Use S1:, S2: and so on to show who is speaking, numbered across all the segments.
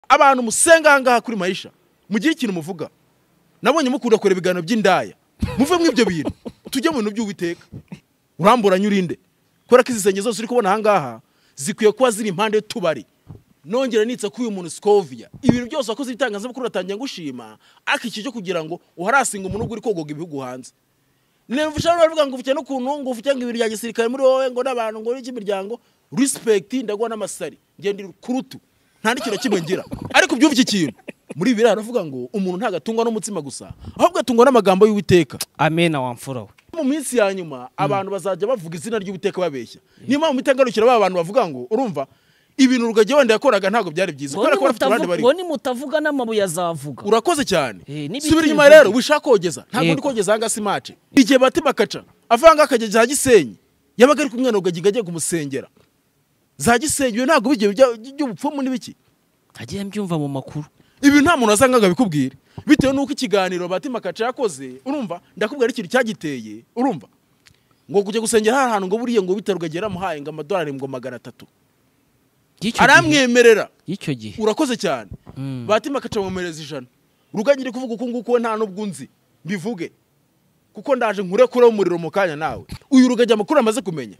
S1: abantu musenga ngaha kuri Maisha mugira ikintu muvuga nabonye mukunda kore ibiganiro by'indaya muve mu ibyo bintu tujye mu bintu by'Uwiteka uramburanye urinde kora kizisenge zose uri kubona hangaha zikwiye kuba ziri impande tubari nongera nitsa kuyu umuntu Scovia ibintu byose wakoze bitangaza bakuru batangiye ngushima akiki cyo kugira ngo uharasinga umuntu uri kogoga ibihugu hanze nemvusha baravuga ngo ufite no kuntu ngo ufite ngo ibiri ya gisirikare muri wowe ngo nabantu ngo iki miryango respect ndagwa n'amasari ngende kurutu nta ndikiro kimwe ngira ariko byumva iki kintu muri bibiri aravuga ngo umuntu ntagatungwa n'umutsima gusa ahubwo atungwa n'amagambo y'Uwiteka
S2: amen wamfura we
S1: mu minsi ya nyuma abantu bazajya bavuga izina ry'Uwiteka babeshya niyo mpamvu mitangarukira abantu bavuga ngo urumva ibintu rugage wenda yakoraga ntago byari byiza kubera ko bafite abandi bari
S2: boni mutavuga n'amabuye azavuga
S1: urakoze cyane subira inyuma rero wishaka kogeza ntago ndi kogeza hanga simace igihe Batima Kaca avanga akajya za Gisenyi yabaga ari kumwana rugage gagiye kumusengera za Gisenyi ntago bigiye by'ubupfumu n'ibiki
S2: agiye mbyumva mu makuru
S1: ibi nta muntu azangaga bikubwira bitewe nuko ikiganiro Batima Kaca yakoze urumva ndakubwira ikintu cyagiteye urumva ngo kujya gusengera ahantu ngo buriye ngo bitarugagera muhaye ngo amadolari ngo 300 aramwemerera
S2: icyo gihe
S1: urakoze cyane Batima Kaca mumereza 100 ruganyire kuvuga uko nguko nta nubwo nzi mbivuge kuko ndaje nkure kure umuriro mu kanya nawe uyu rugajya makuru amaze kumenya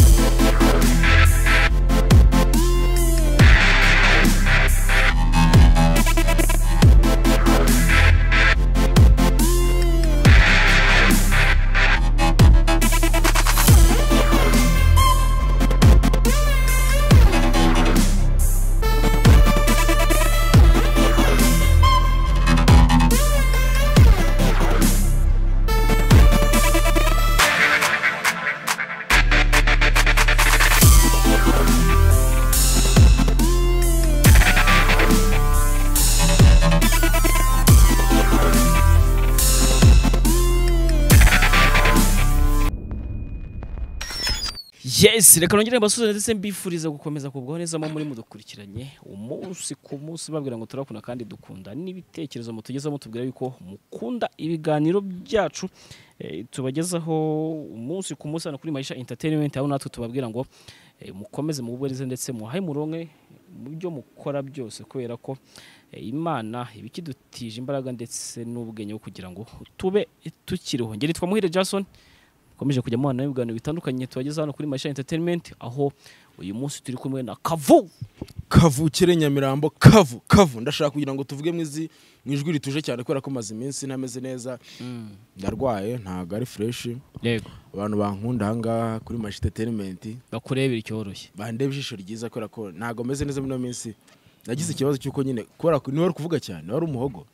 S2: Yes, reka nongere mbasuze ndetse mbifuriza gukomeza kubwaho neza mu muri mudukurikiranye umunsi ku munsi babwira ngo turakuna kandi dukunda n'ibitekerezo mutugeza mutubwira yuko mukunda ibiganiro byacu tubagezaho umunsi ku munsi kuri Maisha Entertainment aho natwe tubabwira ngo mukomeze mu bubwirize ndetse muhaye muronke mu byo mukora byose kubera ko Imana ibikidutije imbaraga ndetse n'ubwenge kugira ngo tube tukiriho ngeri twa Muhire Jason komeje kujya mu bana ibiganiro bitandukanye tubageza hano kuri Maisha Entertainment aho uyu munsi turi kumwe na
S1: Kavukire Nyamirambo Kavu ndashaka kugira ngo tuvuge mwizi mwijwi rituje cyane kwera ko maze iminsi ntameze neza ndarwaye ntago ari fresh
S2: yego
S1: abantu bankunda hanga kuri Maisha Entertainment
S2: bakurebera icyoroshye
S1: bandebe ijisho ryiza kwera ko ntago meze neza muri minsi nagize ikibazo cyuko nyine kwera ko niwe kuvuga cyane wari umuhogo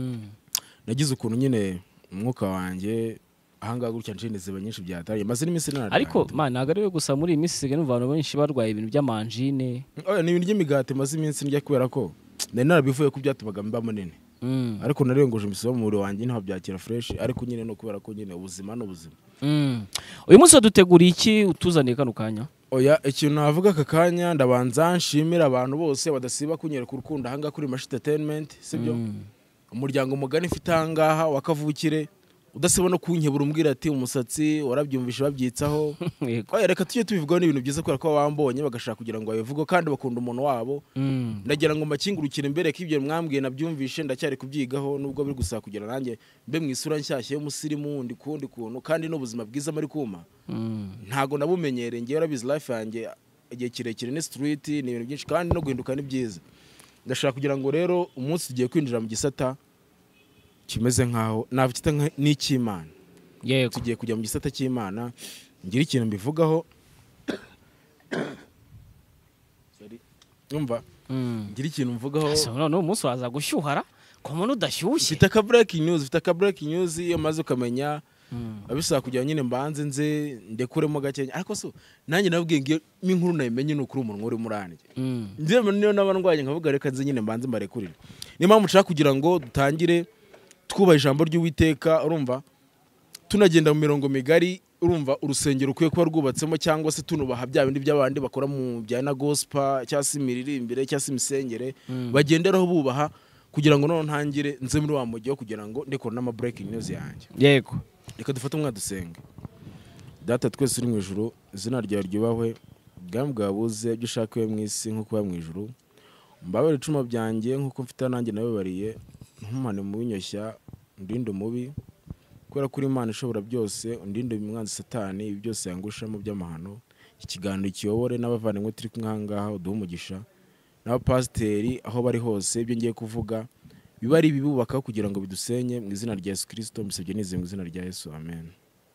S1: nagize ukuntu nyine umwuka wanjye ahanga gutya ncende ziba nyinshi byatari maze n'iminsi nana
S2: ariko mana nagariwe gusa muri iyi minsi sigana abantu benshi barwaye ibintu by'amanjine
S1: ni ibintu by'imigati maze iminsi njya kubera ko nari narabivuye ko byatumaga mba munini ariko narengoje imisoro mu muri wanjye ntaho byakira fresh ariko nyine no kubera ko nyine ubuzima n'ubuzima
S2: uyu munsi waduteguriye iki utuzaniye kano kanya
S1: oya ikintu navuga aka kanya ndabanza nshimira abantu bose badasiba kunyereka urukundo ahanga kuri Maisha Entertainment sibyo umuryango mugani ufite ahangaha wakavukire udasiba no kunkebura umbwira ati umusatsi warabyumvisha babyitsaho reka tujye tubivugaho n'ibintu byiza kubera ko bambonye bagashaka kugira ngo babivuge kandi bakunda umuntu wabo ndagira ngo makingurukire imbere k'ibyo mwambwiye nabyumvishe ndacyari kubyigaho nubwo biri gusaba kugira nanjye mbe mu isura nshyashya y'umusirimu wundi kundi kuntu kandi n'ubuzima bwiza muri kuma ntago nabumenyereye ngiye urabizi life yanjye igihe kirekire ni street ni ibintu byinshi kandi no guhinduka ni byiza ndashaka kugira ngo rero umunsi tugiye kwinjira mu gisata kimeze nkaho nabita n'ikimana
S2: yego
S1: tugiye kujya mu gisata cy'Imana ngira ikintu mbivugaho umva ngira ikintu mvugaho
S2: no umunsi waza gushyuhara ko umuntu udashyushye
S1: ufite aka breaking news iyo maze ukamenya abisaba kugira nyine mbanze nze ndekuremo gakenya ariko so nanjye nabwiye ngiye inkuru nayimenye n'ukuri umuntu uri muranjye ndebe niyo nabandwaye nkavuga reka nze nyine mbanze mbarekurire niyo mpamvu nshaka kugira ngo dutangire twubaha ijambo ry'Uwiteka urumva tunagenda mu mirongo migari urumva urusengero ukwiye kuba rwubatsemo cyangwa se tunubaha bya bindi by'abandi bakora mu bya na gospel cyangwa se imiririmbire cyangwa se imisengere bagenderaho bubaha kugira ngo none ntangire nze muri wa mujyi kugira ngo ndekora n'ama breaking news yanjye
S2: yego
S1: reka dufate umwadusenge data twese uri mu ijuru izina ryawe ryubahwe bwami bwabuze ibyo ushaka mu isi nk'uko mu ijuru mbabare icuma byanjye nk'uko mfite nanjye nabibariye ntumane mu binyoshya undinde umubi kubera kuri Imana ishobora byose undinde umwanzi satani ibi byose yangusha mu by'amahano iki kiganiro kiyobore n'abavandimwe turi kumwe aha ngaha uduhe umugisha n'abapasiteri aho bari hose ibyo ngiye kuvuga biba ari ibibubaka kugira ngo bidusenye mu izina rya Yesu Kristo mbisabye nizeye mu izina rya Yesu amen.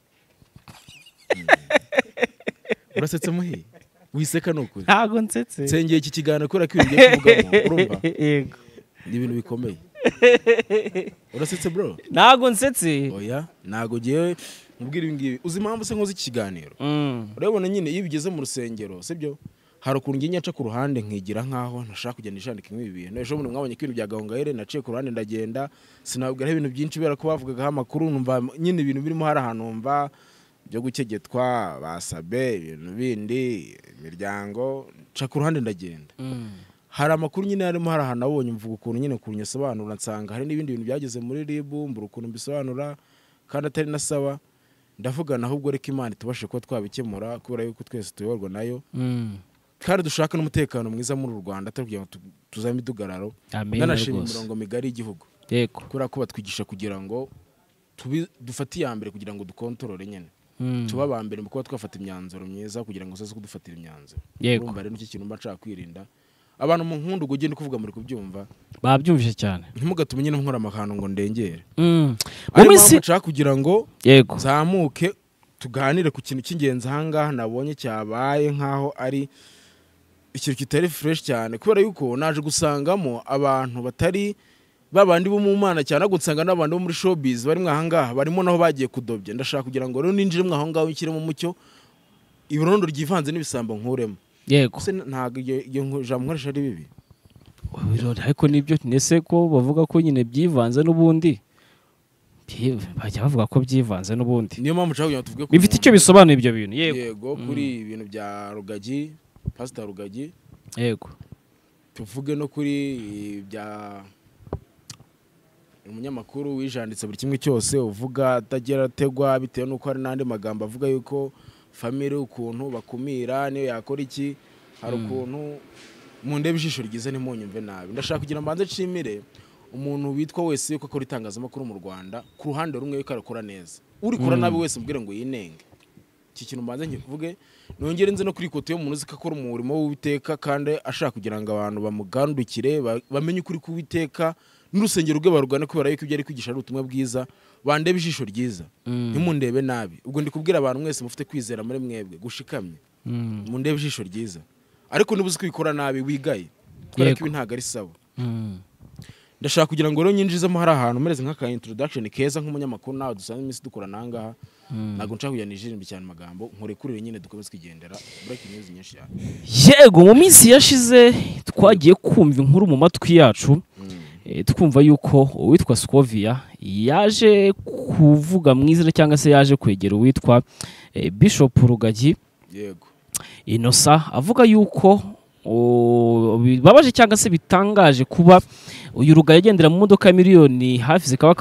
S1: Urasetse muhi wiseka nukuri
S2: ntago nsetse
S1: nsengeye iki kiganiro kubera ko ibintu ngiye kuvugamo urumva
S2: yego
S1: ni ibintu bikomeye. Urasetse bro
S2: ntago nsetse
S1: oya ntago giye mubwira ibi ngibi uzi impamvu se nkoze iki kiganiro urabona nyine iyo bigeze mu rusengero sibyo hari ukuntu ngiye nyaca ku ruhande nkigira nkaho ntashaka kujya nishandika nk'ibi bintu ejo bundi mwabonye ko ibintu bya Gahongayire naciye ku ruhande ndagenda sinabwira ibintu byinshi bera ko bavugagaho amakuru numva nyine ibintu birimo hari ahantu numva byo gukegetwa basabe ibintu bindi imiryango nca ku ruhande ndagenda hari amakuru nyine harimo hari ahantu abonye mvuga ukuntu nyine ukuntu nsobanura nsanga hari n'ibindi bintu byageze muri RIB mbura ukuntu mbisobanura kandi atari nasaba ndavugana ahubwo reka Imana tubashe kuba twabikemura kubera yuko twese tuyoborwa nayo kandi dushaka n'umutekano mwiza muri Rwanda atari kugira ngo tuzame idugararo nanashima imirongo migari y'igihugu
S2: yego
S1: kubera ko batwigisha kugira ngo dufate iya mbere kugira ngo dukontorore nyine tuba ba mbere mu kuba twafata imyanzuro myiza kugira ngo usaze kudufatira imyanzuro urumva rero iki kintu mba nshaka kwirinda abantu mu nkundu ngo ugende kuvuga muri kubyumva
S2: babyumvise cyane
S1: ntimugatumenye no nkora amakano ngo ndengere
S2: mu minsi
S1: nshaka kugira ngo
S2: yego
S1: zamuke tuganire ku kintu cy'ingenzi ahangaha nabonye cyabaye nkaho ari ikintu kitari fresh cyane kubera yuko naje gusangamo abantu batari babandi bo mu Mana cyane gusanga n'abandi bo muri showbiz bari mwahangaha barimo naho bagiye kudobya ndashaka kugira ngo rero ninjire mwaho ngaho ikiremo mucyo ibirondo ryivanze n'ibisambo nkuremo
S2: yego
S1: se ntago iyo jambo nkoresha ari bibi
S2: ariko nibyo nese ko bavuga ko nyine byivanze n'ubundi bajya bavuga ko byivanze n'ubundi
S1: niyo mpamvu nshaka kugira ngo tuvuge
S2: bifite icyo bisobanuye ibyo bintu
S1: yego kuri ibintu bya Rugagi Pastor Rugagi
S2: yego
S1: tuvuge no kuri bya umunyamakuru wijanditse buri kimwe cyose uvuga atagera tegwa bitewe nuko hari nandi magambo avuga yuko family ukuntu bakumira niyo yakora iki hari ukuntu mu ndebe ijisho ryiza ntimunyumve nabi ndashaka kugira mbanze nshimire umuntu witwa wese yuko akora itangazamakuru mu Rwanda ku ruhande rumwe yuko arakora neza uri kora nabi wese mbwire ngo yinenge iki kintu mbanze nkivuge nongere nze no kuri kote yo umuntu uzi ko akora umurimo w'Uwiteka kandi ashaka kugira ngo abantu bamugandukire bamenye ukuri k'Uwiteka n'urusengero rwe barugana kubera yuko ibyo ari kwigisha ari ubutumwa bwiza bandebe ijisho ryiza ntimundebe nabi ubwo ndi kubwira abantu mwese mufite kwizera muri mwebwe gushikamye mundebe ijisho ryiza ariko nibuze kwikora nabi wigaye kubera ko ibi ntago ari sawa ndashaka kugira ngo rero nyinjizemo hari ahantu mereze nk'aka introduction keza nk'umunyamakuru nawe dusanzwe iminsi dukora nangaha ntago nshaka kujya nijimba cyane amagambo nkurekurire nyine dukomeze kwigendera breaking news nyinshi cyane
S2: yego mu minsi yashize twagiye kumva inkuru mu matwi yacu twumva yuko uwitwa Scovia yaje kuvuga mu izina cyangwa se yaje kwegera uwitwa Bishop Rugagi
S1: yego
S2: Innocent avuga yuko bibabaje cyangwa se bitangaje kuba uyu Rugagi yagendera mu modoka ya miliyoni hafi zikaba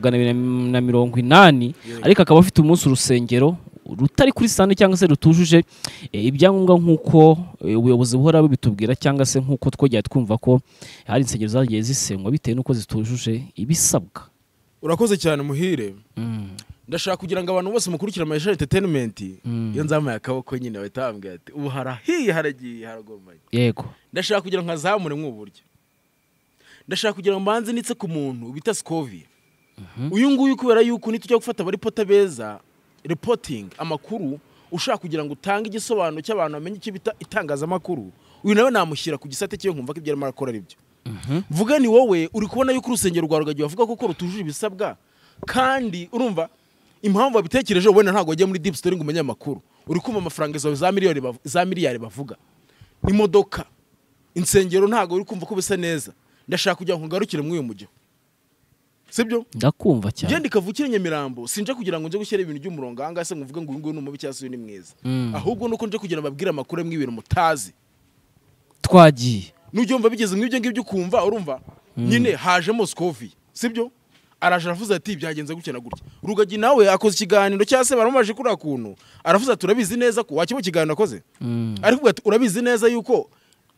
S2: 280 ariko akaba afite umunsi urusengero rutari kuri sande cyangwa se rutujuje ibyangombwa nk'uko ubuyobozi buhora bubitubwira cyangwa se nk'uko twogiye twumva ko hari insengero zagiye zisenywa bitewe n'uko zitujuje ibisabwa.
S1: Urakoze cyane muhire. Ndashaka kugira ngo abantu bose mukurikira Maisha Entertainment iyo nzamaye akaboko nyine batambwira ati ubu harahiye haragiye haragomanye.
S2: Yego.
S1: Ndashaka kugira ngo nkazamure mw'uburyo. Ndashaka kugira ngo mbanze nitse ku muntu bita Scovia. Uyu nguyu kubera yuko nitujya gufata bari pota beza reporting amakuru ushaka kugira ngo utange igisobanuro cy'abantu bamenye icyo bita itangazamakuru uyu nawe namushyira ku gisate cyo nkumva ko ibyo arimo arakora aribyo. Vuga ni wowe uri kubona yuko urusengero rwa Rugagi bavuga ko rutujuje ibisabwa kandi urumva impamvu babitekereje wenda ntago wagiye muri deep story ngo umenye amakuru uri kumva amafaranga za miliyari bavuga imodoka insengero ntago uri kumva ko bisa neza. Ndashaka kugira ngo ngarukire muri uyu mujyo sibyo
S2: ndakumva cyane
S1: ngende kavukire Nyamirambo sinje kugira ngo nje gushyira ibintu by'umurongo anga se nguvuge ngo uyu nguyu n'umubi cyase ni mwiza ahubwo nuko nje kugira babwira amakuru amwe ibintu mutazi
S2: twagiye
S1: n'ubyumva bigeze mw'ibyo ngibyo ukumva urumva nyine hajemo Scovia sibyo araje aravuze ati byagenze gutya na gutya. Rugagi nawe akoze ikiganiro cyase baramumaje kuri akuntu aravuze ati urabizi neza ko wakibo kiganiro akoze ariko ati urabizi neza yuko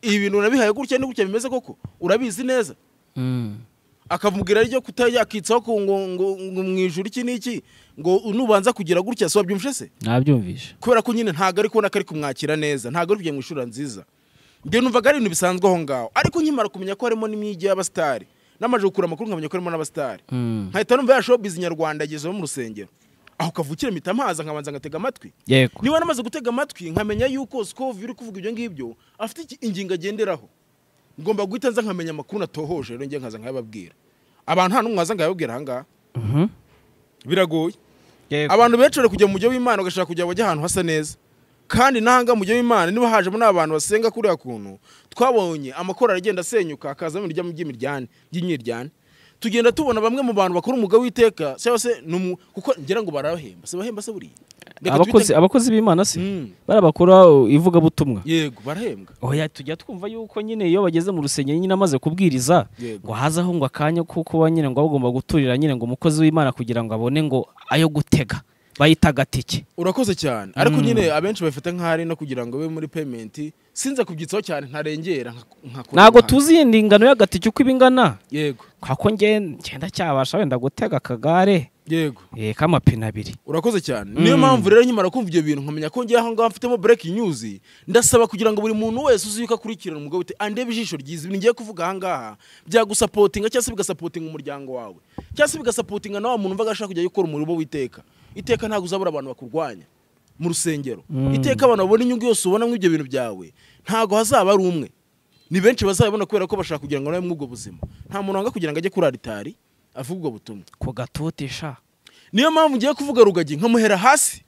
S1: ibi bintu nabihaye gutya ni gutya bimeze koko urabizi neza akamubwira ryo kutajya akitsaho ngo mu ijuru iki niki ngo nubanza kugira gutya so wabyumvishe se
S2: nabyumvishe
S1: kubera ko nyine ntago ari kubona ko ari kumwakira neza ntago ari kugiye mu ishuri nziza ngiye numvaga ari ibintu bisanzwe aho ngaho ariko nkimara kumenya ko harimo n'imyigi y'abastari namaje gukura amakuru nkamenya ko harimo n'abastari nkahita numva ya showbiz nyarwanda ageze mu rusengero aho kavukire mpita mpaza nkabanza ngatega amatwi
S2: yego
S1: niba namaze gutega amatwi nkamenya yuko Scov uri kuvuga ibyo ngibyo afite ingingo agenderaho ngomba guhita nza nkamenya amakuru natohoje rero ngiye nkaza nkayababwira abantu nta n'umwe waza ngayababwira aha ngaha biragoye abantu benshi bari kujya mu mujyi w'Imana bagashaka kujya bajya ahantu hasa neza kandi nahanga mu mujyi w'Imana niba hajemo n'abantu basenga kuri yakuntu twabonye amakorari agenda asenyuka akaza mu by'imiryane tugenda tubona bamwe mu bantu bakora umugabo w'iteka cyangwa se kuko ngira ngo barahemba se bahemba se buriya
S2: abakozi b'Imana se barabakora ivuga butumwa
S1: yego barahembwa
S2: oya tujya twumva yuko nyine iyo bageze mu rusengero nyine amaze kubwiriza ngo hazaho ngo akanya kuko nyine ngo bagomba guturira nyine ngo umukozi w'Imana kugira ngo abone ngo ayo gutega bayitaga tike
S1: urakoze cyane ariko nyine abenshi bafite nk'ari no kugira ngo be muri payment sinze kubyitsaho cyane ntarengera
S2: ntago tuzi indingano y'agatike uko ibingana
S1: yego
S2: kako ngenda cyabasha wenda gutega akagare
S1: yego
S2: kamapine 2
S1: urakoze cyane niyo mpamvu rero nkimara kumva ibyo bintu nkamenya ko ngiye aho ngaho mfitemo breaking news ndasaba kugira ngo buri muntu wese uzuyuka akurikirana umugabo wite andebe ijisho ryiza ibintu ngiye kuvuga aha ngaha byagusapotinga cyangwa se bigasapotinga umuryango wawe cyangwa se bigasapotinga nawe muntu umvaga ashaka kujya gukora umurimo w'iteka iteka ntago uzabura abantu bakurwanya mu rusengero iteka abantu babona inyungu yose ubona mu ibyo bintu byawe ntago hazaba ari umwe ni benshi bazabona kubera ko bashaka kugira ngo nawe mwubwo buzima nta muntu wanga kugira ngo ajye kuri altari avuga ubwo butumwa
S2: ko gatotesha
S1: niyo mpamvu ngiye kuvuga Rugagi nkamuhera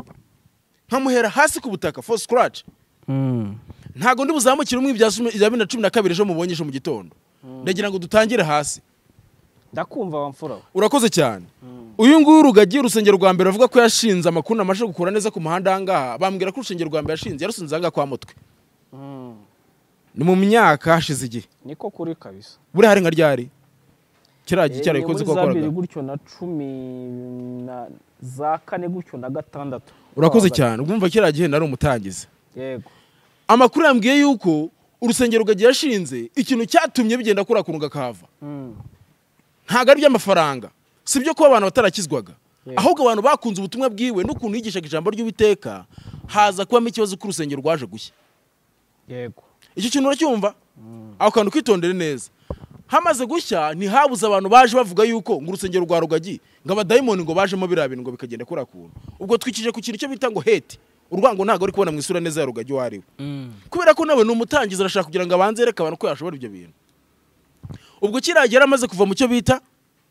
S1: hasi ku butaka for scratch ntago ndi buzamukira umwe ibya 2012 ejo mubonye ejo mu gitondo ndagira ngo dutangire hasi
S2: ndakumva wamfura
S1: urakoze cyane uyu nguyu Rugagi urusengero rwa mbere avuga ko yashinze amakuru amashe gukura neza ku muhanda hangaha bambwira ko urusengero rwa mbere yashinze yarusunze hanga kwa Mutwe ni mu myaka hashize igihe
S2: niko kuri kabisa
S1: buri hari nka ryari kiragi cyarayikoze ko akoraga
S2: gutyo na 10 na za 4 gutyo na 6
S1: urakoze cyane ubumva kiragihe nari umutangiza
S2: yego
S1: amakuru yambwiye yuko urusengero Rugagi yashinze ikintu cyatumye bigenda kurakurunga kava ntago ari by'amafaranga sibyo ko abantu batarakizwaga ahubwo abantu bakunze ubutumwa bwiwe n'ukuntu yigishaga ijambo ry'Uwiteka haza kubamo ikibazo ku rusengero rwaje gushya
S2: yego
S1: icyo kintu uracyumva aho kantu kwitondere neza hamaze gushya ntihabuze abantu baje bavuga yuko ngo urusengero rwa Rugagi ngo abadayimoni ngo bajemo biriya bintu ngo bikagenda kurakura ubwo twikije ku kintu cyo bita ngo hate urwango ntago ari kubona mu isura neza ya Rugagi wariwe kubera ko nawe n'umutangiza arashaka kugira ngo abanze reka abantu ko yashobora ibyo bintu ubwo kiragera amaze kuva mu cyo bita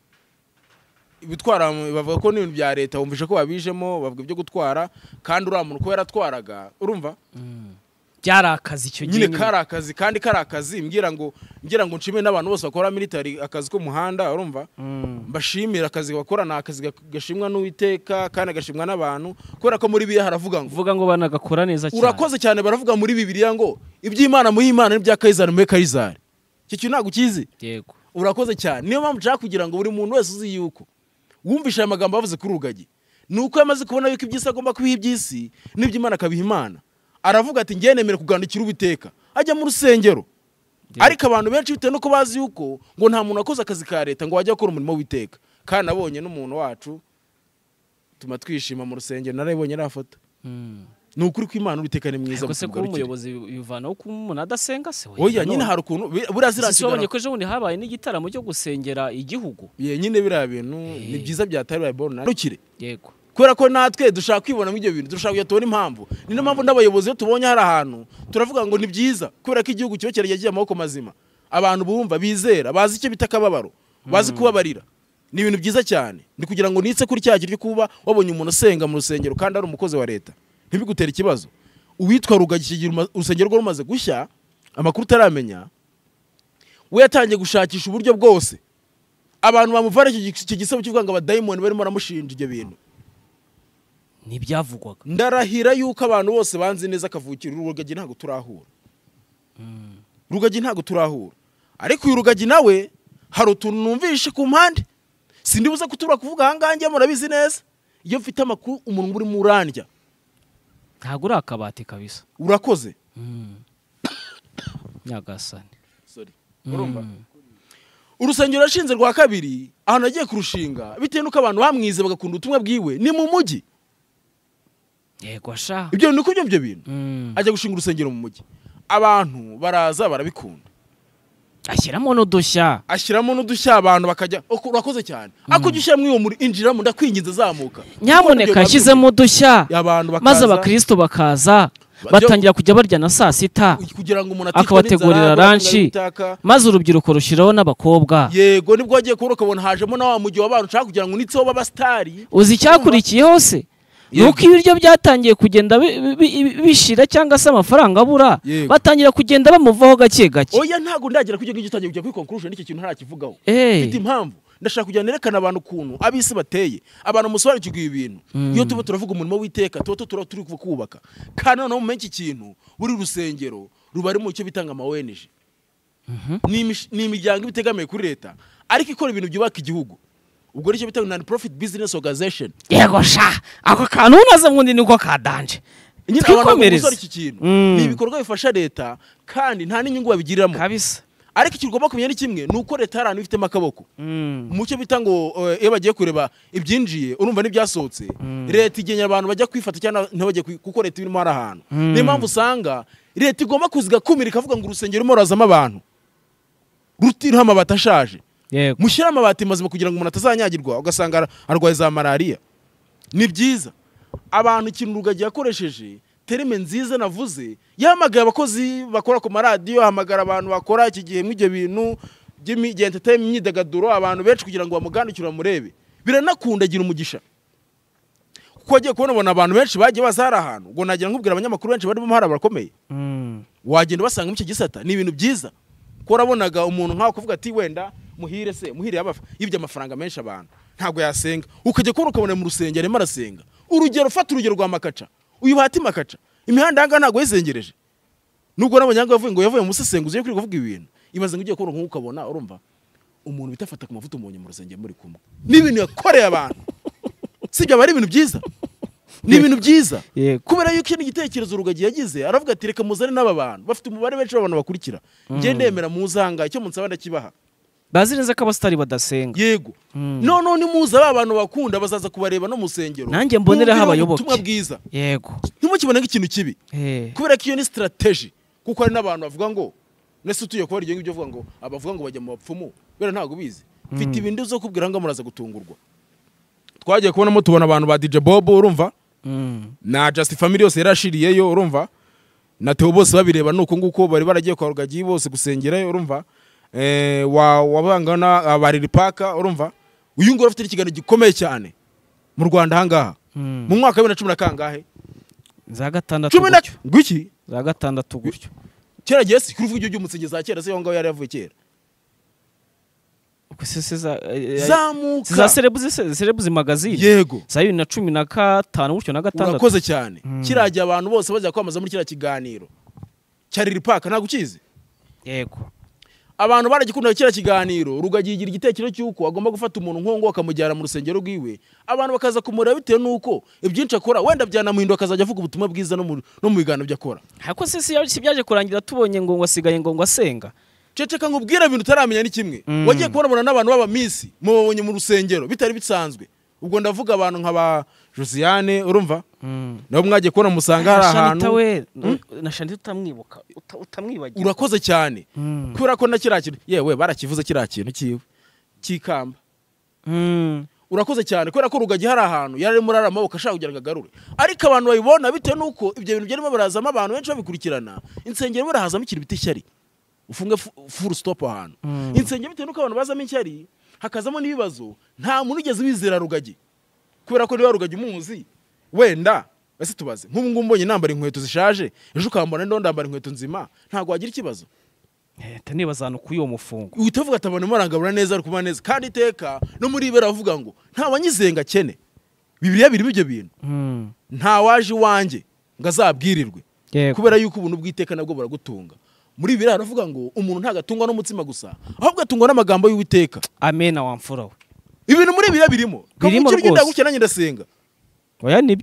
S1: ibitwara bavuga ko n'ibintu bya leta wumvishe ko babijemo bavuga ibyo gutwara kandi uriya muntu ko yaratwaraga urumva
S2: byari akazi icyo gihe
S1: nyine kari akazi kandi kari akazi ngira ngo nshimire n'abantu bose bakora military akazi ko muhanda urumva mbashimira akazi bakora na akazi gashimwa n'Uwiteka kandi gashimwa n'abantu kubera ko muri biye haravuga
S2: ngo banagakora neza cyane
S1: urakoze cyane baravuga muri Bibiliya ngo iby'Imana muhe Imana n'ibya Kaizari muhe Kaizari icyo kintu ntago ukizi
S2: yego
S1: urakoze cyane niyo mpamvu nshaka kugira ngo buri muntu wese uzi yuko wumvisha aya magambo bavuze kuri Rugagi nuko yamaze kubona yuko iby'isi agomba kubiha iby'isi n'iby'Imana akabiha Imana aravuga ati ngiye nemera kugandikira Uwiteka ajya mu rusengero ariko abantu benshi bitewe nuko bazi yuko ngo nta muntu wakoze akazi ka leta ngo wajya gukora umurimo w'Uwiteka kandi nabonye n'umuntu wacu tuma twishima mu rusengero narabonye arafoto ni ukuri ko Imana Uwiteka ni mwiza
S2: gusa ko umuyobozi yuvanaho ko umuntu adasenga se
S1: oya nyine hari ukuntu burazira
S2: kigana ko ejo bundi habaye n'igitaramo cyo gusengera igihugu
S1: ye nyine biriya bintu ni byiza byatari Bible narukire
S2: yego
S1: kubera ko natwe dushaka kwibona mu ibyo bintu dushaka kuyatona impamvu ni no mpamvu n'abayobozi tubonye hari ahantu turavuga ngo ni byiza kubera ko igihugu cyo yagiye amaboko mazima abantu bumva bizera bazi icyo bita akababaro bazi kubabarira ni ibintu byiza cyane ni kugira ngo nitse kuri cyagira cyo kuba wabonye umuntu asenga mu rusengero kandi ari umukozi wa leta ntibigutera ikibazo uwitwa Rugagi kigira urusengero rwo rumaze gushya amakuru utaramenya we yatangiye gushakisha uburyo bwose abantu bamuvara icyo gisebo cy'uvuga ngo abadayimoni barimo baramushinja ibyo bintu
S2: ntibyavugwaga
S1: ndarahira yuko abantu bose banzi neza akavukira Rugagi ntago turahura Rugagi ntago turahura ariko uyu Rugagi nawe hari utuntu numvishe ku mpande sindi buza kutura kuvuga hangange murabizi neza iyo mfite amakuru umuntu uri murandya
S2: ntago urakabati kabisa
S1: urakoze
S2: Nyagasani.
S1: sorry urumva urusengero rashinze rwa kabiri ahantu agiye kurushinga bitewe nuko abantu bamwize bagakunda ubutumwa bwiwe ni mu mujyi.
S2: Yego sha.
S1: Ibyo ni kubyo byo bintu ajya gushinga urusengero mu mujyi abantu baraza barabikunda
S2: ashyiramo n'udushya
S1: abantu bakajya urakoze cyane ako gishyira mwiwo muri injiramo ndakwinginze zamuka
S2: nyamuneka ashyizemo udushya maze abakristo bakaza batangira kujya barya na saa sita
S1: kugira ngo umuntu
S2: akabategurira ranchi maze urubyiruko rushiraho n'abakobwa.
S1: Yego nibwo agiye kubona ukabona hajemo na wa mujyi w'abantu ushaka kugira ngo unitseho babastari.
S2: Uzi icyakurikiyeho se nuko ibiryo byatangiye kugenda bishira cyangwa se amafaranga abura batangira kugenda bamuvaho gake gake.
S1: Oya ntago ndagera kujya utangiye kujya kuri conclusion n'iki kintu ntarakivugaho. Mfite impamvu ndashaka kujya nerekana abantu kuntu abisi bateye abantu musobanukirwa ibintu iyo tuba turavuga umurimo w'iteka tuba turi kubaka kandi noneho mu menshi kintu buri rusengero ruba ari mu cyo bitanga amaweneje ni imiryango ibitegamiye kuri leta ariko ikora ibintu byubaka igihugu ubwo nicyo bitanga non profit business organization.
S2: Yego sha ako kantu unaze ngo niko kadanje
S1: twikomereza iki kintu ni ibikorwa bifasha leta kandi nta n'inyungu babigiriramo
S2: kabisa.
S1: Ariko ikigomba kumenya ni kimwe nuko leta harano ifite makaboko mu cyo bita ngo iyo bagiye kureba ibyinjiye urumva n'ibyasohotse leta igenya abantu bajya kwifata cyane ntabajye kuko leta irimo hari ahantu ni impamvu usanga leta igomba kuziga kumira ikavuga ngo urusengero rurimo razama abantu rutiriho amabati ashaje mushyira amabati mazima kugira ngo umuntu atazanyagirwa ugasanga arwaye za malaria. Ni byiza abantu ikintu rugagiye yakoresheje terime nziza navuze yahamagaye abakozi bakora ku maradiyo hamagara abantu bakora iki gihe mw'ibyo bintu by'imyidagaduro imyidagaduro abantu benshi kugira ngo bamugandukire murebe biranakundagira umugisha kuko agiye kubona abantu benshi bagiye bazara ahantu ngo nagira nkubwira abanyamakuru benshi barimo hari abakomeye wagenda basanga mu cyo gisata ni ibintu byiza ko rabonaga umuntu nkaho kuvuga ati wenda muhire yibye amafaranga menshi abantu ntago yasenga ukajya kubona ukabona mu rusengero arimo arasenga urugero fata urugero rwa Makaca uyu bahati Makaca imihanda hanga ntago yizengereje nubwo n'abanyanga bavuye ngo yavuye mu musesenguzi yo kuri kuvuga ibintu ibaze ngo ugiye kubona nk'uko ukabona urumva umuntu bitafata ku mavuta umunye mu rusengero muri kumwe n'ibintu yakoreye abantu sibyo bari ibintu byiza ni ibintu byiza kubera yuko iki igitekerezo rugagiye yagize aravuga ati reka muzane n'aba bantu bafite umubare benshi w'abantu bakurikira ngiye ndemera muzanga icyo munsaba ndakibaha
S2: bazi neza ko abastari badasenga.
S1: Yego none muza abantu bakunda bazaza kubareba no musengero
S2: nanjye mboneraho abayoboke
S1: ubutumwa bwiza.
S2: Yego
S1: ntimukibona nk'ikintu kibi kubera ko iyo ni strategy kuko hari n'abantu bavuga ngo nese utuye kuba iryo ngibyo vuga ngo abavuga ngo bajya mu bapfumu bera ntago bizi mfite ibindi zo kubwira ngo muraza gutungurwa. Twagiye kubonamo tubona abantu ba DJ Bob urumva na Just Family yose yarashiriyeyo urumva na Theo bose babireba nuko nguko bari baragiye kwa Rugagi bose gusengerayo urumva wabangana abariri paka urumva uyu ngo afite ikiganiro gikomeye cyane mu Rwanda hangaha mu mwaka wa 2010 kangahe
S2: za gatandatu
S1: gutyo
S2: za gatandatu gutyo
S1: kera giye si kuvuga ibyo by'umutsenge za kera se yonga yari yavuye kera
S2: zamuka za Celebuzi magazine
S1: yego
S2: za 2015 gutyo na gatandatu.
S1: Urakoze cyane kiragiye abantu bose bajya kwamaza muri kira kiganiro cyariri paka nta gukize.
S2: Yego
S1: abantu baragikunda kira kiganiro rugagigira igitekerezo cy'uko agomba gufata umuntu nkongo akamujyana mu rusengero rwiwe abantu bakaza kumureba bitewe nuko ibyinshi akora wenda byanamuhinduka akazajya avuga ubutumwa bwiza no mu biganiro byakora.
S2: Hako si byaje kurangira tubonye ngo asigaye ngo asenga
S1: ceceka nkubwira ibintu utaramenya ni kimwe wagiye kubona n'abantu baba misi mubonye mu rusengero bitari bisanzwe ubwo ndavuga abantu nk'aba Josiane urumva nabo mwagiye kubona musanga hari ahantu
S2: nashandi utamwibagira.
S1: Urakoze cyane kubera ko nakira kintu yewe barakivuze kira kintu kiwe kikamba urakoze cyane kubera ko Rugagi hari ahantu yari muri aramaboko ashaka kugira agarure ariko abantu bayibona bitewe nuko ibyo bintu byarimo barazama abantu benshi babikurikirana insengero barahazamo ikintu bitishyari ufunge full stop ahantu insengero bitewe nuko abantu bazamo inshyari hakazamo n'ibibazo nta muntu ugeze wizera Rugagi kubera ko niba Rugagi umuzi wenda base tubaze nk'ubu ngubu mbonye nambara inkweto zishaje ejo ukambona ndo ndambara inkweto nzima ntago wagira ikibazo
S2: nibazana kuyo mufungo
S1: utavuga atabone marangabura neza ari kuba neza kandi iteka no muri ibera avuga ngo nta wanyizenga kene Bibiliya birimo ibyo bintu nta waje wanje ngazabwirirwe kubera yuko ubuntu bw'iteka nabwo buragutunga. Muri Bibiliya aravuga ngo umuntu ntagatungwa n'umutsima gusa ahubwo atungwa n'amagambo y'Uwiteka.
S2: Amen wamfura we.
S1: Ibintu muri Bibiliya birimo rwose. Ndagukenanye ndasenga.
S2: Oya nibyo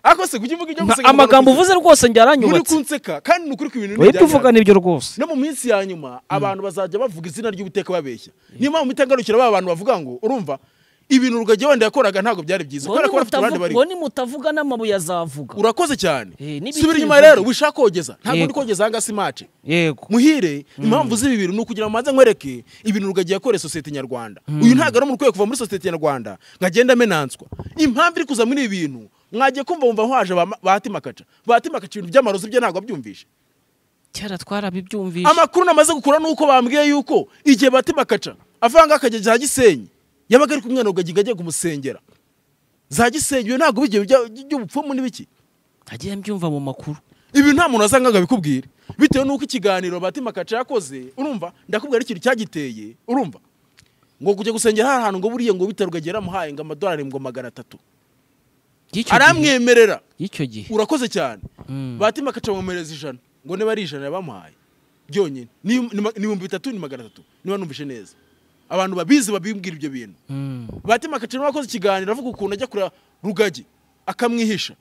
S1: ako se kujya uvuga ibyo guseka
S2: amagambo uvuze rwose njye
S1: uri
S2: aranyubatse
S1: kunseka kandi nukuri ko ibintu
S2: uhita uvuga nibyo rwose.
S1: no mu minsi ya nyuma abantu bazajya bavuga izina ry'ubuteka babeshya niyo mpamvu itagarukira ba bantu bavuga ngo urumva ibintu Rugagi wenda yakoraga ntabwo byari byiza kubera ko bafite abandi bari
S2: ngo nimutavuga n'amabuye azavuga.
S1: urakoze cyane
S2: n'ibiti
S1: subira inyuma rero wishaka kogeza ntabwo ndi kogeza hanga simace
S2: yego
S1: muhire impamvu z'ibi bintu nukugira ngo maze nkwereke ibintu Rugagi yakoreye societe nyarwanda uyu ntabwo ari mu rwego kuva muri societe nyarwanda ngagenda menanswa impamvu iri kuza muri ibi bintu mwagiye kumva wumva nkwaje batimakaca ibintu by'amarozi bye ntabwo abyumvishe
S2: cyara twarabibyumvishe.
S1: amakuru namaze gukura nuko bambwiye yuko igihe batimakaca avanga akajya za Gisenyi yabaga ari kumwe na Rugagi agiye kumusengera za Gisenyi iyo ntabwo bigiye by'ubupfumu n'ibiki
S2: agiye mbyumva mu makuru
S1: ibi nta muntu asangaga bikubwira bitewe nuko ikiganiro batimakaca yakoze urumva ndakubwira ikintu cyagiteye urumva ngo kujya gusengera hari ahantu ngo buriye ngo bita Rugagi yaramuhaye ngo amadolari ngo 300 aramwemerera
S2: y'icyo gihe
S1: urakoze cyane batimakaca bamumereza 100 ngo niba ari 100 bamuhaye byonyine ni 300 ni 300 niba numvishe neza abantu babizi babimbwira ibyo bintu batimakaca wakoze ikiganiro avuga ukuntu ajya kura Rugagi akamwihisha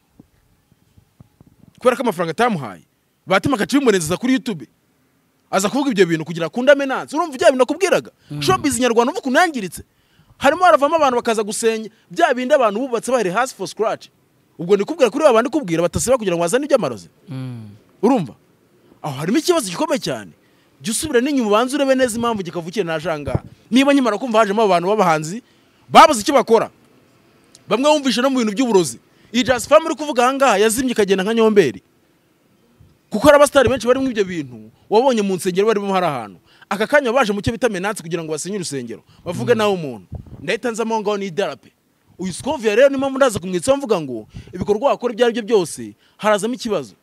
S1: kubera ko amafaranga atamuhaye batimakaca bimunezeza kuri YouTube aza kuvuga ibyo bintu kugira akunda menance urumva bya bintu nakubwiraga showbiz nyarwanda uvuga kunangiritse harimo haravamo abantu bakaza gusenya bya bindi abantu bubatse bari hasi for scratch ubwo ndikubwira kuri babandi kubwira batasiba kugira ngo bazane iby'amarozi urumva aho harimo ikibazo gikomeye cyane jusubira n'inyuma ubanze urebe neza impamvu gikavukire na janga niba nyimara kumva hajemo abantu b'abahanzi babuze icyo bakora bamwe bumvishe no mu bintu by'uburozi iyi Just Family kuvuga ahangaha yazimye ikagenda nka Nyomberi kuko abastari benshi bari mu ibyo bintu wabonye mu nsengero barimo hari ahantu aka kanya baje mu cyo bita menance kugira ngo basenye urusengero bavuge nawe umuntu ndahita nzamo ngaho ni idarape uyu Scovia rero nimo mundaza kumwitsa mvuga ngo ibikorwa wakora ibyo ari byo byose harazamo ikibazo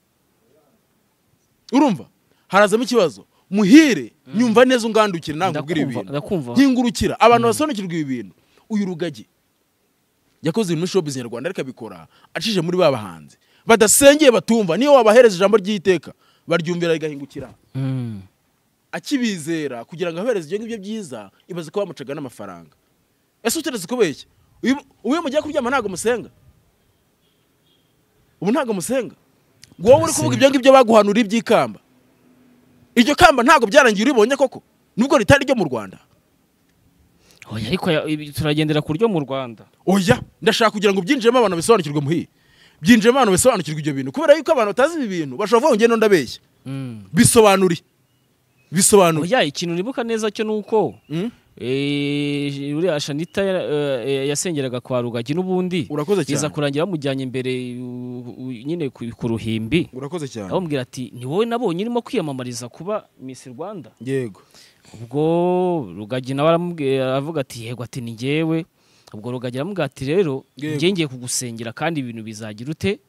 S1: urumva harazamo ikibazo muhire nyumva neza ungandukire nangubwira ibintu nkingurukira abantu basonekirwa ibi bintu uyu Rugagi yakoze ibintu showbiz nyarwanda ariko abikora acije muri babahanze badasengeye batumva niyo wabahereza ijambo ry'iteka baryumvira rigahingukira akibizera kugira ngo ahereze ibyo ngibyo byiza ibaze ko bamucaga n'amafaranga ese uteretse kubeshya uyu mugiye kuryama ntago musenga ubu ntago musenga ngo wowe uri kuvuga ibyo ngibyo baguhanura iby'ikamba iryo kamba ntago byarangiye uribonye koko nubwo ritari ryo mu Rwanda
S2: oya ariko turagendera ku ryo mu Rwanda
S1: oya ndashaka kugira ngo byinjiremo abantu bisobanukirwe muhiye byinjiremo abantu bisobanukirwe ibyo bintu kubera yuko abantu batazi ibi bintu bashobora kuvuga ngendo ndabeshya bisobanuri
S2: oya ikintu nibuka neza cyo nuko uriya Shanita yasengeraga kwa Rugagi n'ubundi iza kurangira bamujyanye imbere nyine ku ruhimbi
S1: urakoze cyane
S2: abambwira ati ni wowe nabonye urimo kwiyamamariza kuba Miss Rwanda
S1: yego
S2: ubwo Rugagi nawe aravuga ati yego ati ni njyewe ubwo Rugagi aramubwira ati rero ngiye kugusengera kandi ibintu bizagira ute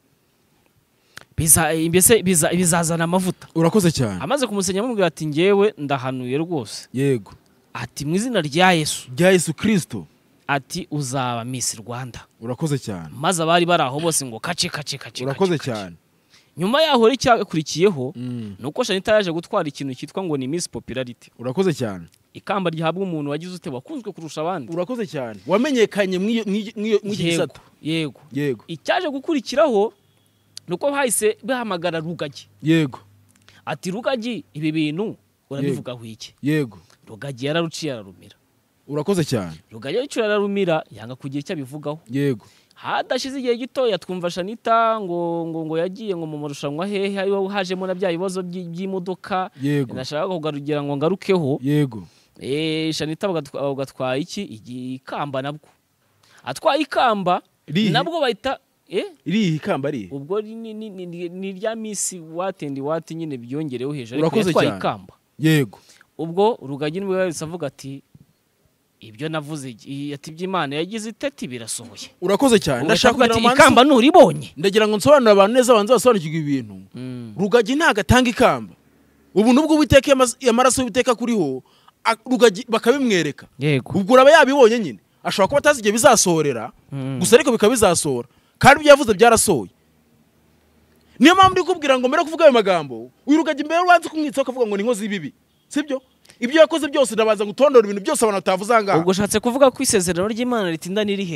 S2: bizazana amavuta
S1: urakoze cyane
S2: amaze kumusengera amubwira ati njyewe ndahanuye rwose
S1: yego
S2: ati mu izina rya Yesu
S1: Kristo
S2: ati uzaba Miss Rwanda
S1: urakoze cyane
S2: maze abari bari aho bose ngo kace
S1: urakoze cyane
S2: nyuma yaho icyakurikiyeho nuko Shanita yaje gutwara ikintu cyitwa ngo ni Miss Popularity
S1: urakoze cyane
S2: ikamba ryahabwa umuntu wagize ute wakunzwe kurusha abandi
S1: urakoze cyane wamenyekanye mw'igisata
S2: yego icyaje gukurikiraho nuko bahise bahamagara Rugagi
S1: yego
S2: ati Rugagi ibi bintu urabivugaho iki
S1: yego
S2: Rugagi yararuciye ararumira
S1: urakoze cyane
S2: Rugagi yararuciye ararumira yanga kugira icyo abivugaho
S1: yego
S2: hadashize igihe gito yatwumva Shanita ngo yagiye ngo mu marushanwa hehe hajemo na bya bibazo by'imodoka nashaka kugarugera ngo ngarukeho
S1: yego
S2: Shanita bagatwara iki ikamba nabwo atwaye ikamba nabwo bahita
S1: iri ikamba ari
S2: ubwo ni rya Miss What nyine byongereho hejuru
S1: urakoze cyane
S2: ikamba
S1: yego
S2: ubwo Rugagi niwe yahise avuga ati ibyo navuze ati by'Imana yagize iteti birasohoye
S1: urakoze cyane
S2: ndashaka kugira ngo ikamba nuribonye
S1: ndagira ngo nsobanurire abantu neza banze basobanukirwe ibintu Rugagi ntagatanga ikamba ubu nubwo Uwiteka yamaraso y'Uwiteka kuriho Rugagi bakabimwereka ubwo uraba yabibonye nyine ashobora kuba atazi igihe bizasohorera gusa ariko bikabizasohora kandi ibyo yavuze byarasohoye niyo mpamvu ndi kubwira ngo mbere kuvuga ayo magambo uyu Rugagi mbere ubanze kumwitsa akavuga ngo ni inkozi y'ibibi sibyo ibyo yakoze byose ndabanza gutondora ibintu byose abantu batavuze ahangaha
S2: ubwo ushatse kuvuga ko isezerano ry'Imana ritinda n'irihere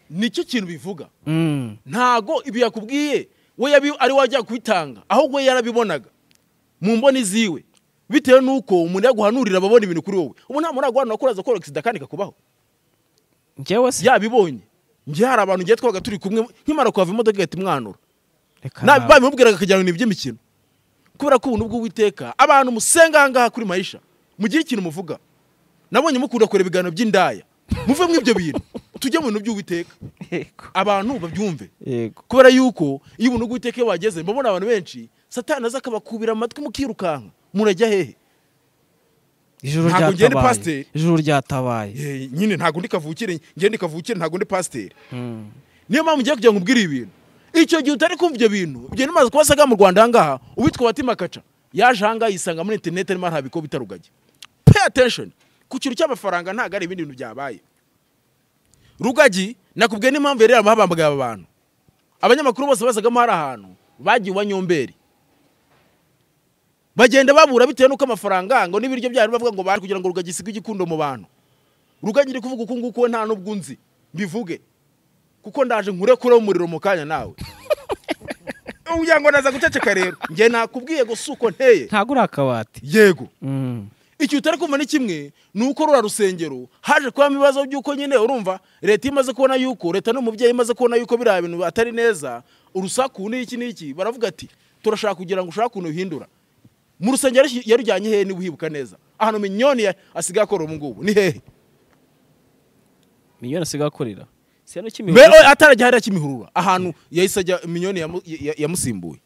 S1: nicyo kintu bivuga. Ntago ibi yakubwiye we ari wajya kwitanga ahubwo yarabibonaga mu mboni ziwe bitewe nuko umuntu yaguhanurira ababona ibintu kuri wowe. Ubu nta muntu aguhanura kuraza ko accident kandi kakubaho.
S2: Njyewe se
S1: yabibonye. Ngiye hari abantu ngiye twaga turi kumwe nkimara kwava imodoka igahita imwanura. Babimubwiraga akajyana n'ibyo imikino. Kubera ko ubuntu bw'Uwiteka abantu musenga ahangaha kuri Maisha mugira ikintu muvuga. Nabonye mukunda kureba ibiganiro by'indaya. Muve mu ibyo bintu. Tujye mu bintu by'Uwiteka. Abantu babyumve. Kubera yuko iyo ubuntu bw'Uwiteka wageze mbabona abantu benshi Satani aza akabakubira amatwi mukirukanka. Murajya hehe?
S2: Ijuru ryatabaye.
S1: Nyine ntago ndi kavukire, ngiye ndi kavukire ntago ndi pasteur. Niyo mpamvu ngiye kugira ngo ubwire ibintu. Icyo gihe utari kumva ibyo bintu, ibyo nimaze kubasaga mu Rwanda ahangaha, ubitwa Batima Kaca. Yaje ahangaha yisanga muri internet arimo arabiko bitarugage. Pay attention. Ku kintu cy'amafaranga ntago ari ibindi bintu byabaye. Rugagi nakubwiye n'impamvu yari amabambagaye aba bantu. Abanyamakuru bose basagamo hari ahantu bagiye wa Nyomberi. Bagenda babura bitewe nuko amafaranga ngo n'ibiryo byari bavuga ngo bari kugira ngo Rugagi sigwe igikundo mu bantu. Rugagi ndi kuvuga uko nguko nta nubwo nzi mbivuge kuko ndaje nkure kure umuriro mu kanya nawe. Uya ngo naza guceceka rero nge nakubwiye ngo suko nteye
S2: ntago urakabati
S1: yego. Icyo utari kumva ni kimwe nuko rura rusengero haje kwa mibazo byuko nyine urumva leta imaze kubona yuko leta n'umubyeyi imaze kubona yuko bira bintu atari neza urusaku n'iki baravuga ati turashaka kugira ngo ushaka kuntu uhindura. Mu rusengero yarujyanye hehe nibuhibuka neza ahantu Minyoni asigaye akora ubu ngubu ni hehe?
S2: Minyoni asigaye akorera siyano
S1: Kimihurura atarajya hari Kimihurura ahantu yahise ajya Minyoni yamusimbuye.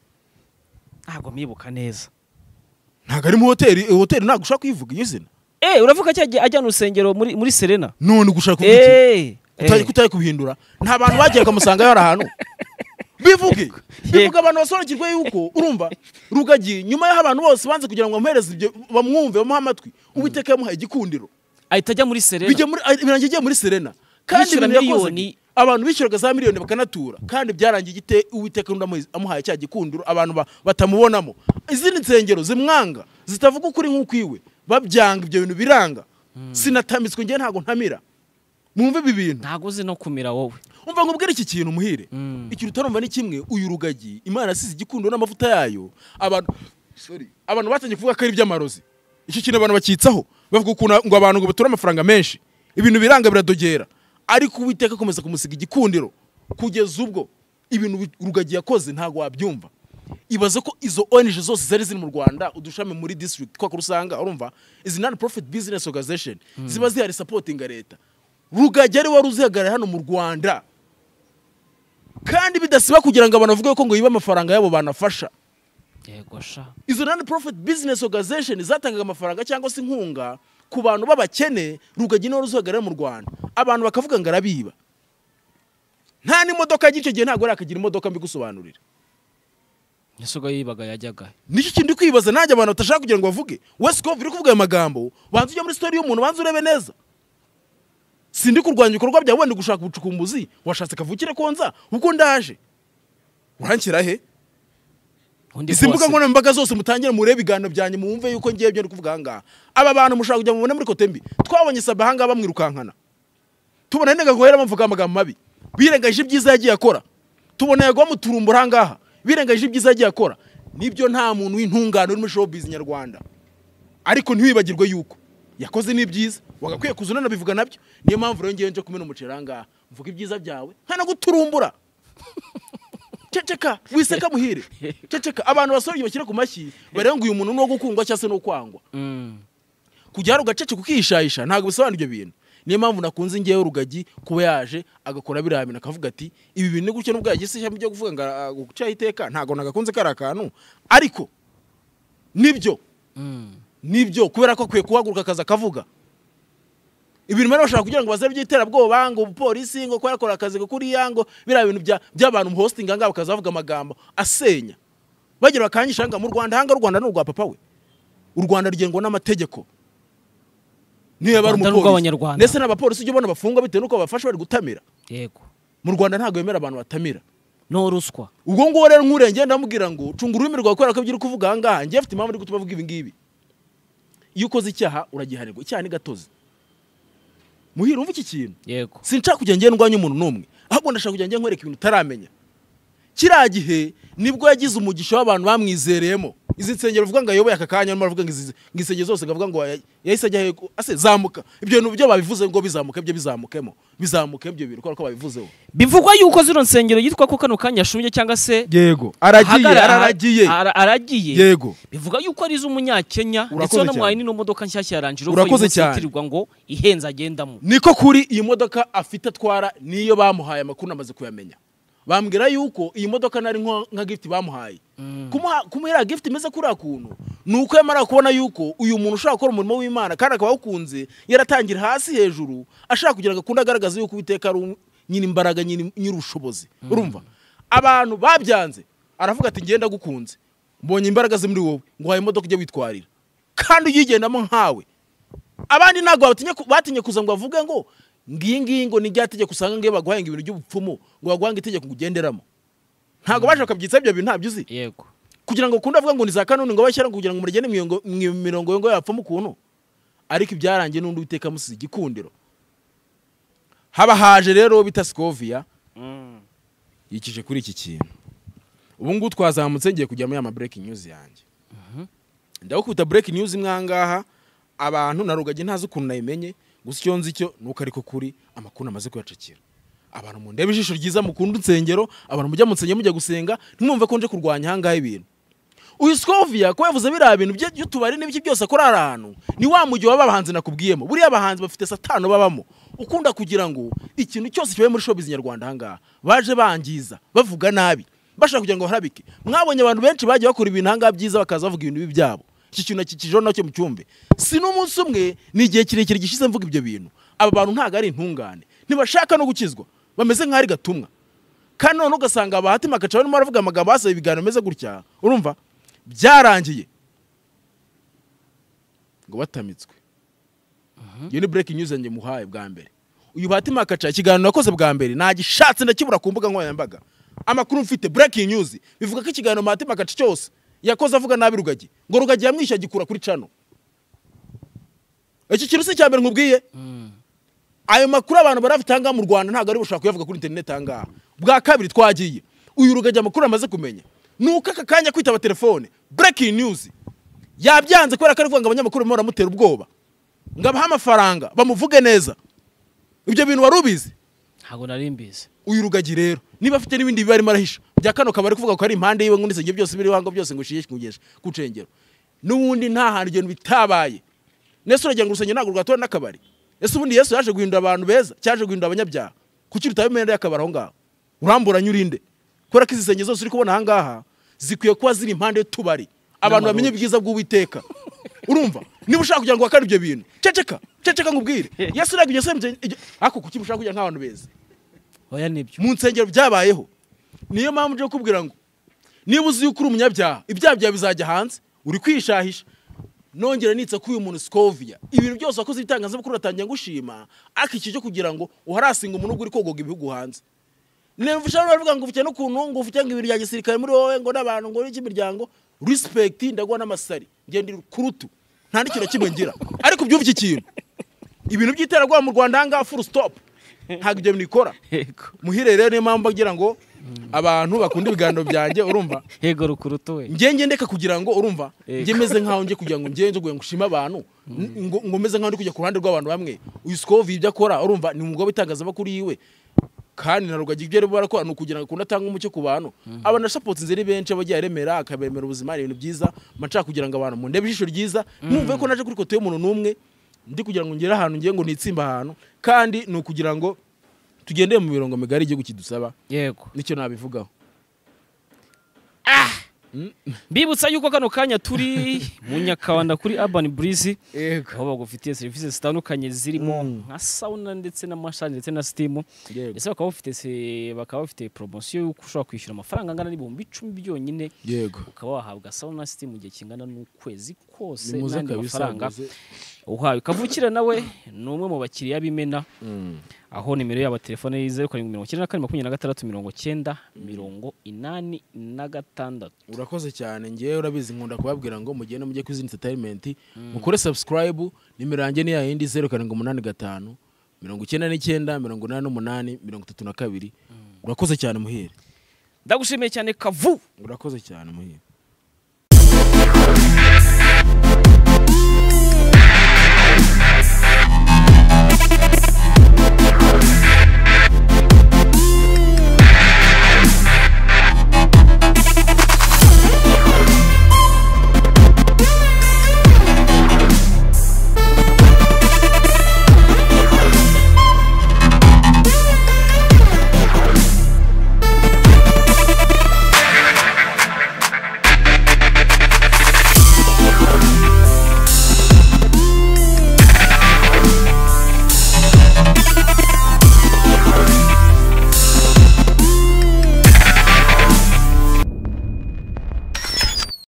S2: Ntago mibuka neza.
S1: Ntago ari mu hoteli ntago ushaka kwivuga iyo zina.
S2: Uravuga cyajye ajya mu rusengero muri Serena.
S1: None gushaka kuvuga kutaye kubihindura nta bantu bagiye kamusanga yari ahantu. Bivuga abantu basobanukirwe yuko urumva Rugagi nyuma y'aho abantu bose banze kugira ngo bamuhereze ibyo bamwumve bamuha amatwi Uwiteka yamuhaye igikundiro
S2: ahita ajya muri Serena.
S1: Birangiye muri Serena kandi miliyoni abantu bishyuraga za miliyoni bakanatura kandi byarangiye igite Uwiteka amuhaye cya gikundiro abantu batamubonamo. Izindi nsengero zimwanga zitavuga ukuri nk'uko iwe babyanga ibyo bintu biranga. Sinatamitswe ngiye ntago ntamira. Mwumve ibi bintu
S2: ntago uzi no kumira wowe.
S1: Umva ngubwira iki kintu muhire. Ikintu utarumva ni kimwe uyu Rugagi Imana asize igikundo n'amavuta yayo abantu batangiye kuvuga ko ari by'amarozi. Icyo kintu abantu bakitsaho bavuga ukuntu ngo abantu ngo batura amafaranga menshi ibintu biranga biradogera ariko Uwiteka akomeza kumusiga igikundiro kugeza ubwo ibintu Rugagi yakoze ntago wabyumva. Ibaze ko izo ONG zose zari ziri mu Rwanda udushame muri district kwa kurusanga urumva izi non profit business organization ziba zihari supporting leta. Rugagi ari wari uzihagarara hano mu Rwanda kandi bidasiba kugira ngo abantu bavuge ko ngo yiba amafaranga yabo banafasha.
S2: Yego sha.
S1: Izo non profit business organization zatangaga amafaranga cyangwa se inkunga ku bantu babakene Rugagi no ruzihagarara mu Rwanda. Abantu bakavuga ngo arabiba. Nta n'imodoka y'icyo gihe ntago arakagira imodoka mbigusobanurira.
S2: Nyesoga yibaga yajyaga.
S1: Nicyo kindi kwibaza nanjye abantu batashaka kugira ngo bavuge. Wescove uri kuvuga ayo magambo banze ujya muri story y'umuntu banze urebe neza. Sindi kurwanya ibikorwa byawe wenda gushaka ubucukumbuzi washatse kavukire konza uko ndaje urankira he? Isimbuka ngo mbaga zose mutangira murebe igano byanyu mwumve yuko ngiye byo kuvuga hanga aba bantu mushaka kujya mubone muri kotembi twabonye saba hanga bamwirukankana tubona nega gohera bavuga amagambo mabi birengaje ibyiza yagiye akora tubona yagwa muturumbura hangaha birengaje ibyiza yagiye akora nibyo nta muntu w'intungano uri muri showbiz nyarwanda ariko ntiwibagirwe yuko yakoze n'ibyiza wagakwiye kuzuna bivuga nabyo niyo mpamvu rero ngiye nje kumena umuceranga mvuga ibyiza byawe hana guturumbura ceceka wiseka muhire ceceka abantu basoje bakire ku mashyi barenga uyu muntu no gukungwa cyase no kwangwa kujya rugacece kukishayisha ntago bisobanura ibyo bintu niyo mpamvu nakunze ngiye Rugagi kuba yaje agakora biramina akavuga ati ibi bintu gutyo nubwo yagisisha byo kuvuga ngo guca iteka ntago nagakunze karakantu ariko nibyo kubera ko kwiye kuhaguruka akaza akavuga ibintu bari bashaka kugira ngo baze by'iterabwoba ngo polisi ngo ko yakora akazi ko kuri yango bira bintu by'abantu mu hosting anga bakazavuga amagambo asenya bagira bakanyishanga mu Rwanda hanga Rwanda no rwa papa we u Rwanda rugengwa n'amategeko niyo bari mu polisi ndetse n'abapolisi ujye ubona bafungwa bitewe nuko bafasha bari gutamira
S2: yego
S1: mu Rwanda ntago yemera abantu batamira
S2: no ruswa
S1: ubwo ngo rero nk'urenge ndamubwira ngo cunga ururimi rwawe kubera ko byiri kuvuga hanga ngiye afite impamvu ndi kutubavuga ibi ngibi iyo ukoze icyaha uragihanirwa icyaha ni gatozi muhira umva iki kintu
S2: yego
S1: sinshaka kujya ngendwanya umuntu n'umwe ahubwo ndashaka kujya nkwereka ibintu utaramenya kiriya gihe nibwo yagize umugisha w'abantu bamwizereyemo izi nsengero uvuga ngo ayoboye aka kanya arimo aravuga ngo insengero zose ngavuga ngo yahise ajya heko ase zamuka ibyo bintu byo babivuze ngo bizamuke ibyo bizamuke ibyo bintu ko babivuzeho
S2: bivugwa yuko zino nsengero yitwa ko kano kanya shumye cyangwa se
S1: yego aragiye yego
S2: bivuga yuko ari iz'umunyakenya ndetse no mwayi no modoka nshyashya yarangije
S1: urakoze cyane
S2: ngo ihenza agendamo
S1: niko kuri iyi modoka afite atwara niyo bamuhaye amakuru namaze kuyamenya bambwira yuko iyi modoka nari nka gift bamuhaye kumuhera gift imeze kuri akuntu nuko yamara kubona yuko uyu muntu ushaka gukora umurimo w'Imana kandi akaba awukunze yaratangira hasi hejuru ashaka kugira ngo akunda agaragaza yuko Uwiteka ari nyine imbaraga nyir'ubushobozi urumva abantu babyanze aravuga ati ngenda gukunze mbonye imbaraga zimuri wowe ngo haye imodoka ujye witwarira kandi uyigendamo nkawe abandi ntago batinye kuza ngo bavuge ngo ngiyi ngo nijyategeka usanga ngiye baguhaye ibintu by'ubupfumu ngo baguhange itegeko ngugenderamo ntago baje bakabyitsa ibyo bintu ntabyo uzi
S2: yego
S1: kugira ngo ukunda avuga ngo ni za kanuni ngo bashyira kugira ngo murigene mirongo ngo yapfumu kuntu ariko ibyarangiye n'undi Uwiteka musize igikundiro haba haje rero bita Scovia yikije kuri iki kintu ubu ngubu twazamutse ngiye kujya muri ama breaking news yanjye ndagukubita breaking news mwangaha abantu na Rugagi ntazi ukuntu nayimenye gusa icyo nzi cyo nuko ariko kuri amakuru amaze kuyacakira abantu mu ndebe ijisho ryiza mukunda insengero abantu mujya mu nsengero mujya gusenga ntimwumve ko nje kurwanya hangahe ibintu uyu Scovia ko yavuze biriya bintu byo tubari n'ibiki byose akora ahantu ni wa mujyi w'abahanzi nakubwiyemo buriya abahanzi bafite satano babamo ukunda kugira ngo ikintu cyose kibaye muri showbiz nyarwanda hangaha baje bangiza bavuga nabi bashaka kugira ngo harabike mwabonye abantu benshi bagiye bakora ibintu hangaha byiza bakaza bavuga ibintu byabo iki kintu kikijeho nacyo mu cyumbe si n'umunsi umwe ni igihe kirekire gishize mvuga ibyo bintu aba bantu ntago ari intungane ntibashaka no gukizwa bameze nk'ari gatumwa kandi none ugasanga abahatima gaca barimo baravuga amagambo basaba ibiganiro bimeze gutya urumva byarangiye ngo batamitswe iyo ni breaking news yanjye muhaye bwa mbere uyu bahatima gaca ikiganiro yakoze bwa mbere nagishatse ndakibura ku mbuga nkoranyambaga amakuru mfite breaking news bivuga ko ikiganiro bahatima gaca cyose yakoze avuga nabi Rugagi ngo Rugagi yamwishyura gikura kuri cano iki kintu se cyambere nkubwiye ayo makuru abantu barafitanga mu Rwanda ntago ari bushaka kuyavuga kuri internet hangaha bwa kabiri twagiye uyu Rugagi amakuru amaze kumenya nuko aka kanya kwitaba telefone breaking news yabyanze kubera ko ari kuvuga ngo abanyamakuru bamora mutera ubwoba ngabaha amafaranga bamuvuge neza ibyo bintu warubizi
S2: ntago nari mbizi
S1: uyu Rugagi rero niba afite n'ibindi bibarimo arahisha bya kano kabari kuvuga ko ari impande yiwe ngo nisenge byose biri wango byose ngo shiyeshe kugesha kucengero n'ubundi nta hantu ibintu bitabaye nese uragira ngo urusenge ntago rwatora n'akabari ese ubundi Yesu yaje guhindura abantu beza cyaje guhindura abanyabyaha kuki rutabimenda yakabara aho ngaho urambura nyurinde kubera ko izisenge zose uri kubona aha ngaha zikwiye kuba ziri impande y'utubari abantu bamenye ibyiza bw'Uwiteka urumva niba ushaka kugira ngo wakare ibyo bintu ceceka ngubwire Yesu uragira se ako kuki ushaka kugira nk'abantu beza
S2: oya nibyo
S1: mu nsengero byabayeho niyo mpamvu nje kubwira ngo niba uzi yuko uri umunyabyaha ibyaha byawe bizajya hanze uri kwishahisha nongera nitsa ko uyu muntu Scovia ibintu byose wakoze ibitangazamakuru atangiye gushima akiki cyo kugira ngo uharasinga umuntu uri kogoga ibihugu hanze nemvusha baravuga ngo ufite no kuntu ngo ufite ngo ibiri ya gisirikare muri wowe ngo n'abantu ngo n'iki miryango respect ndagwa n'amasari ngende kurutu nta n'ikiro kimwe ngira ariko byumva iki kintu ibintu by'iteragwa mu Rwanda hanga full stop ntago ibyo nikora muhire rero niyo mpamvu agira ngo abantu bakunda ibiganiro byanjye urumva
S2: yego rukuruto we
S1: ngenge ndeka kugira ngo urumva ngemeze nkaho nje kugira ngo ngenje ngo ngushima abantu ngo meze nkaho ndi kujya ku ruhande rw'abantu bamwe uyu Scovia ibyo akora urumva ni umugabo bitangaza bakuri yiwe kandi na Rugagi ibyo barakora no kugira ngo kunatanga umucyo ku bantu abana support nzeri benshi abagiye aremera akabemera ubuzima ibintu byiza manca kugira ngo abantu mu ndebe ijisho ryiza numve ko naje kuri kote y'umuntu numwe ndi kugira ngo ngere ahantu ngiye ngo nitsimba ahantu kandi no kugira ngo tugendeye mu mirongo migari igihugu kidusaba
S2: yego
S1: nicyo nabivugaho
S2: Mbibutsa yuko kano kanya turi mu Nyakabanda kuri Urban Breeze aho bagufitiye services zitandukanye zirimo nka sauna ndetse n'amashani ndetse na steam ese bakaba bafite promotion y'uko ushobora kwishyura amafaranga angana n'ibihumbi 10 byonyine ukaba wahabwa sauna steam mu gihe kingana n'ukwezi kose n'andi mafaranga uhawe kavukira nawe n'umwe mu bakiriya b'Imena aho nimero yaba telefone yize 0724969086
S1: urakoze cyane ngiye urabizi nkunda kubabwira ngo mugende mujye kwizi entertainment mukore subscribe nimero yanjye ni ya yindi 0785 99 88 32. Urakoze cyane Muhire.
S2: Ndagushimiye cyane Kavu.
S1: Urakoze cyane Muhire.